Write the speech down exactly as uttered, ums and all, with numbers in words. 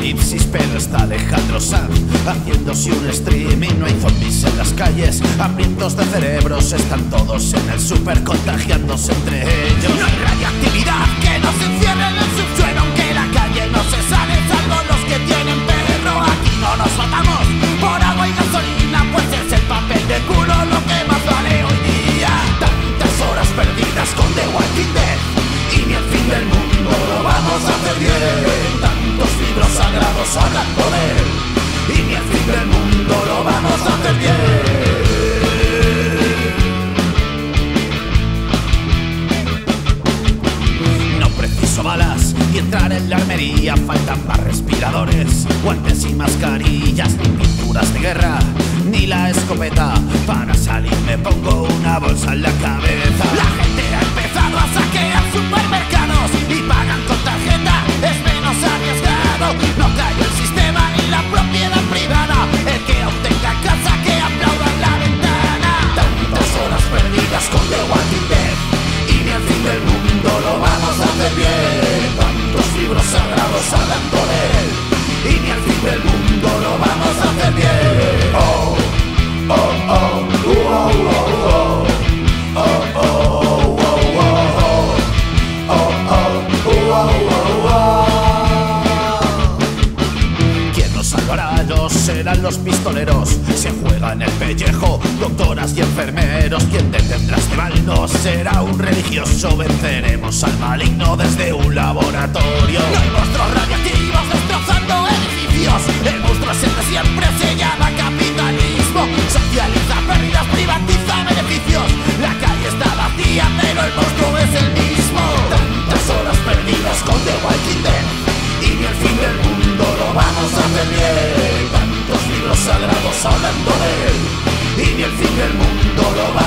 apocalipsis, pero está Alejandro Sanz haciéndose un streaming. No hay zombies en las calles, hambrientos de cerebros, están todos en el super contagiándose entre ellos. No hay radiactividad que nos encierre en el subsuelo, aunque la calle no se sale, salvo los que tienen perro. Aquí no nos matamos por agua y gasolina, pues es el papel de culo lo que más vale hoy día. Tantas horas perdidas con The Walking Dead y ni el fin del mundo lo vamos a hacer bien. Tantos libros sagrados hablan con él y ni el fin del mundo lo vamos a hacer bien. No preciso balas y entrar en la armería, faltan más respiradores, guantes y mascarillas, ni pinturas de guerra, ni la escopeta. Para salir me pongo una bolsa en la cabeza. La gente ha empezado a saquear supermercados y pagan con tarjeta, es menos arriesgado. No cayó el sistema ni la propiedad privada, el que aún tenga casa que aplauda en la ventana. Tantas horas perdidas con The Walking Dead y ni el fin del mundo lo vamos a hacer bien. Tantos libros sagrados hablan con él y ni el fin del mundo lo vamos a hacer bien. Oh, oh, oh, oh, oh, oh, oh. Serán los pistoleros, se juegan el pellejo, doctoras y enfermeros. Quien detendrá este mal no será un religioso, venceremos al maligno desde un laboratorio. No hay monstruos radiactivos destrozando edificios, el monstruo es el de siempre, se llama capitalismo. Socializa pérdidas, privatiza beneficios, la calle está vacía pero el monstruo es el mismo. Tantas horas perdidas con The Walking Dead y ni el fin del mundo lo vamos a hacer bien. Tantos libros sagrados hablando de él y ni el fin del mundo lo vamos a hacer bien.